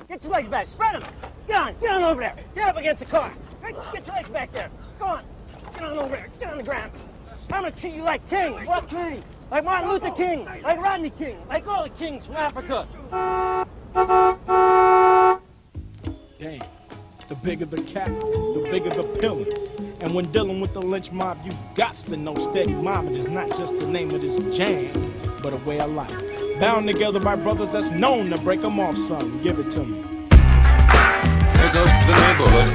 Get your legs back. Spread them. Get on over there. Get up against the car. Right, get your legs back there. Go on. Get on over there. Get on the ground. I'm gonna treat you like king. What king? Like Martin Luther King. Like Rodney King. Like all the kings from Africa. Damn. The bigger the cat, the bigger the pill. And when dealing with the lynch mob, you gots to know Steady Mobbin is not just the name of this jam, but a way of life. Bound together by brothers that's known to break them off something. Give it to me. There goes the neighborhood.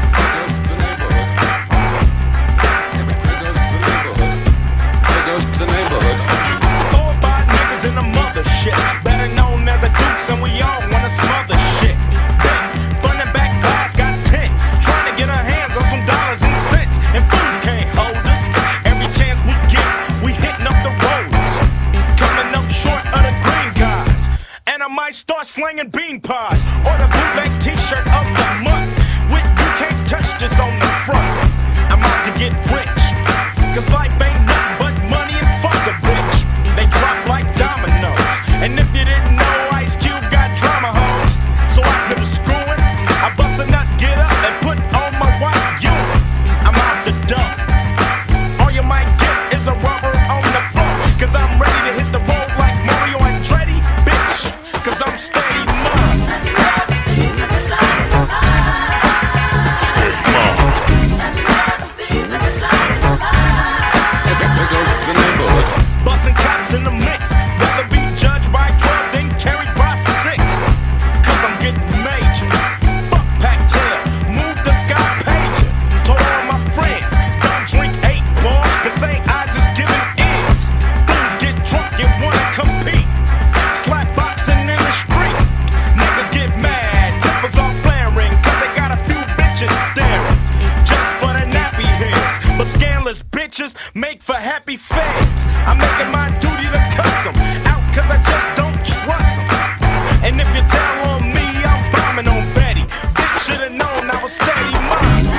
There goes the neighborhood. 4 or 5 niggas in the mothership, better known as a dukes, and we all wanna smother shit. Front and back glass got tint, trying to get our hands on some dollars and cents, and fools can't hold us. Every chance we get, we hitting up the roads, coming up short of the green guys. And I might start slinging bean pies, or the bootleg t-shirt of the month, with "You Can't Touch This" on the front. I'm out to get rich, cause life ain't nothing but money and fuck a bitch. They drop like dominoes, and if you didn't know, Ice Cube got drama hoes. So after the screwing, I bust a nut, get up, and put on my white unit. I'm out the dump. All you might get is a rubber on the floor, cause I'm ready to hit the road like Mario Andretti, bitch, cause I'm Steady Mobbin. Bustin' cops in the mix, rather be judged by 12 than carried by 6. Cause I'm getting major. Fuck Pac-Tail, move the sky pager. Told all my friends, don't drink 8, boy, cause ain't I just giving ends. Fools get drunk and wanna compete. Slap boxing in the street. Niggas get mad, tempers all flaring, cause they got a few bitches staring. Just for the nappy heads, but scandalous bitches make for happy feds. I'm making my duty to cuss them out, cause I just don't trust them. And if you tell on me, I'm bombing on Betty. Bitch should've known I was Steady Mobbin.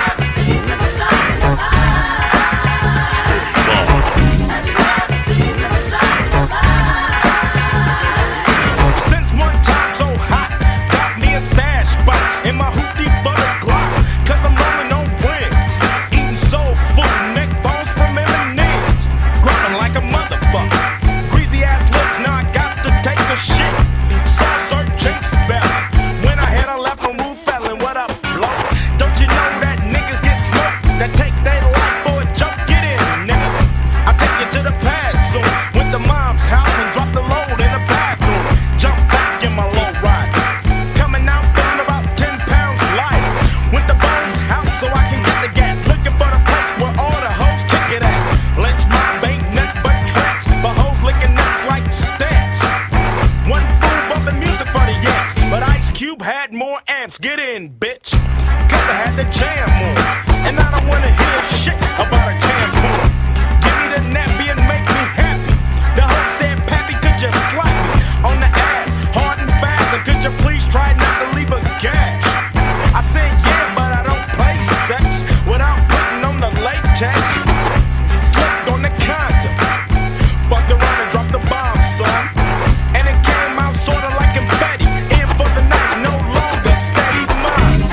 Since one time so hot, got me a stash spot in my hoopty butter Glock, cause I'm rolling on rims, eating soul food, neck bones from M&M's, grubbing like a motherfucker. Greasy ass lips, now I got to take a shit. Saw Sir Jinx better when I had a left on move felon. What up, blow? Don't you know that niggas get smoked? That take their life for a joke? Get in, nigga. I'll take you to the past soon. Went to mom's house and dropped the load in the bathroom. Jump back in my low ride, coming out feeling about 10 pounds lighter. Went to Bones' house so I can get the gat, looking for the place where all the hoes kick it at. Lynch mob ain't nothing but traps, but hoes licking nuts like stamps. One fool bumping music for the yanks, but Ice Cube had more amps. Get in, bitch, cause I had the jam on, and I don't wanna hear shit about a tampon. Give me the nappy and make me happy. The hoe said, Pappy, could you slap me on the ass, hard and fast, and could you please try not to leave a gash? I said, yeah, but I don't play sex without putting on the latex. Slipped on the condom, fucked around and dropped the bomb, son. And it came out sorta like confetti. In for the night, no longer Steady Mobbin.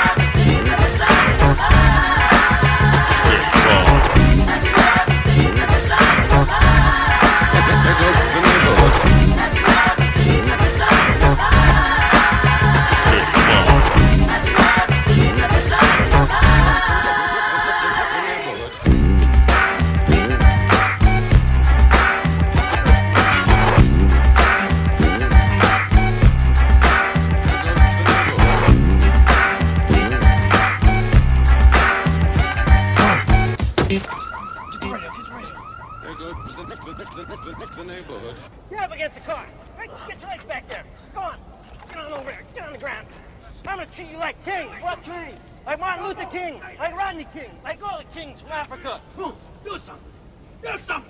There goes the neighborhood. The neighborhood. Get up against the car. Right, get your legs back there. Go on. Get on over there. Get on the ground. I'm gonna treat you like king. What king? Like Martin Luther King. Like Rodney King. Like all the kings from Africa. Do something. Do something.